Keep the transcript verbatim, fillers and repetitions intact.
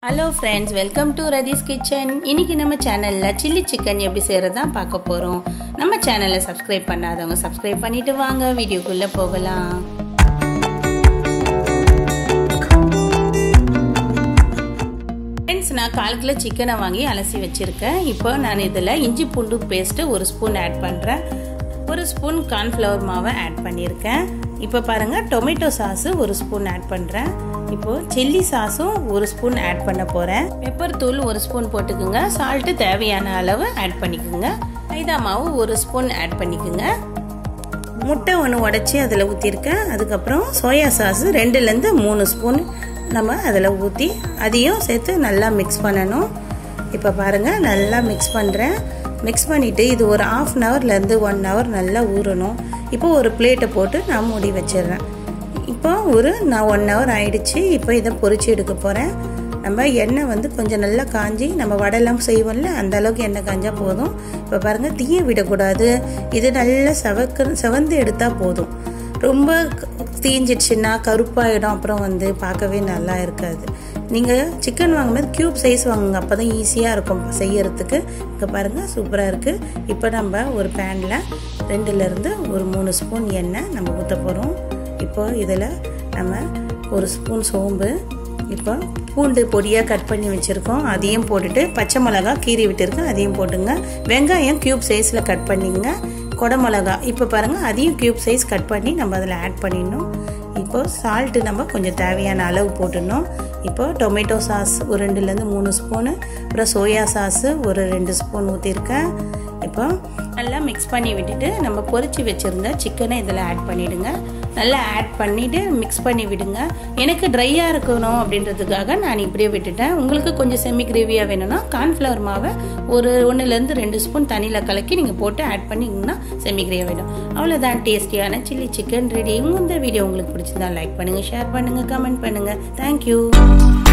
Hello friends, welcome to Radhi's Kitchen. இன்னைக்கு நம்ம சேனல்ல chilli chicken எப்படி செய்யறதா பார்க்க போறோம். நம்ம சேனலை subscribe பண்ணாதவங்க subscribe பண்ணிட்டு வாங்க வீடியோக்குள்ள போகலாம். Friends, நான் கால் கிலோ chicken வாங்கி அலசி வச்சிருக்கேன். இப்போ நான் இதல இஞ்சி பூண்டு பேஸ்ட் ஒரு ஸ்பூன் ஆட் பண்றேன். ஒரு ஸ்பூன் corn flour மாவை ஆட் பண்ணிருக்கேன். இப்போ பாருங்க டொமேட்டோ சாஸ் ஒரு ஸ்பூன் ஆட் பண்றேன். இப்போ சில்லி சாஸும் ஒரு ஸ்பூன் ஆட் பண்ண போறேன். பெப்பர் தூள் ஒரு ஸ்பூன் போட்டுக்குங்க. சால்ட் தேவையான அளவு ஆட் பண்ணிக்கோங்க. மைதா மாவு ஒரு ஸ்பூன் ஆட் பண்ணிக்கோங்க. முட்டை ஒன்று உடைச்சி அதில் ஊற்றிருக்கேன். அதுக்கப்புறம் சோயா சாஸ் ரெண்டுலேருந்து மூணு ஸ்பூன் நம்ம அதில் ஊற்றி அதையும் சேர்த்து நல்லா மிக்ஸ் பண்ணணும். இப்போ பாருங்கள் நல்லா மிக்ஸ் பண்ணுறேன். மிக்ஸ் பண்ணிவிட்டு இது ஒரு ஆஃப் அன் ஹவர்லேருந்து ஒன் ஹவர் நல்லா ஊறணும். இப்போ ஒரு பிளேட்டை போட்டு நான் மூடி வச்சிடுறேன். இப்போ ஒரு நான் ஒன் ஹவர் ஆயிடுச்சு. இப்போ இதை பொரிச்சு எடுக்க போகிறேன். நம்ம எண்ணெய் வந்து கொஞ்சம் நல்லா காஞ்சி நம்ம வடையெல்லாம் செய்வோம்ல அந்த அளவுக்கு எண்ணெய் காஞ்சா போதும். இப்போ பாருங்கள் தீய விடக்கூடாது. இது நல்லா செவக்க செவந்து எடுத்தால் போதும். ரொம்ப தீஞ்சிடுச்சுன்னா கருப்பாயிடும். அப்புறம் வந்து பார்க்கவே நல்லா இருக்காது. நீங்கள் சிக்கன் வாங்கும்போது க்யூப் சைஸ் வாங்குங்க. அப்போ தான் ஈஸியாக இருக்கும் செய்யறதுக்கு. இங்கே பாருங்கள் சூப்பராக இருக்குது. இப்போ நம்ம ஒரு பேனில் ரெண்டுலேருந்து ஒரு மூணு ஸ்பூன் எண்ணெய் நம்ம ஊற்ற போகிறோம். இப்போ இதில் நம்ம ஒரு ஸ்பூன் சோம்பு, இப்போ பூண்டு பொடியாக கட் பண்ணி வச்சுருக்கோம் அதையும் போட்டுட்டு, பச்சை மிளகா கீறி விட்டுருக்கேன் அதையும் போட்டுங்க. வெங்காயம் க்யூப் சைஸில் கட் பண்ணிங்க. கொடை மிளகா இப்போ பாருங்கள் அதையும் க்யூப் சைஸ் கட் பண்ணி நம்ம அதில் ஆட் பண்ணிடணும். இப்போ சால்ட்டு நம்ம கொஞ்சம் தேவையான அளவு போட்டுடணும். இப்போ டொமேட்டோ சாஸ் ஒரு ரெண்டுலேருந்து மூணு ஸ்பூனு, அப்புறம் சோயா சாஸு ஒரு ரெண்டு ஸ்பூன் ஊற்றிருக்கேன். இப்போ நல்லா மிக்ஸ் பண்ணி விட்டுட்டு நம்ம பொரிச்சு வச்சுருந்த சிக்கனை இதில் ஆட் பண்ணிவிடுங்க. நல்லா ஆட் பண்ணிவிட்டு மிக்ஸ் பண்ணி விடுங்க. எனக்கு ட்ரையாக இருக்கணும் அப்படின்றதுக்காக நான் இப்படியே விட்டுட்டேன். உங்களுக்கு கொஞ்சம் செமி கிரேவியாக வேணும்னா கார்ன்ஃப்ளவர் மாவை ஒரு ஒன்றுலேருந்து ரெண்டு ஸ்பூன் தண்ணியில் கலக்கி நீங்கள் போட்டு ஆட் பண்ணிங்கன்னா செமி கிரேவி வேணும். அவ்வளோதான், டேஸ்டியான சில்லி சிக்கன் ரெடி. இந்த வீடியோ உங்களுக்கு பிடிச்சிருந்தா லைக் பண்ணுங்கள், ஷேர் பண்ணுங்கள், கமெண்ட் பண்ணுங்கள். தேங்க்யூ.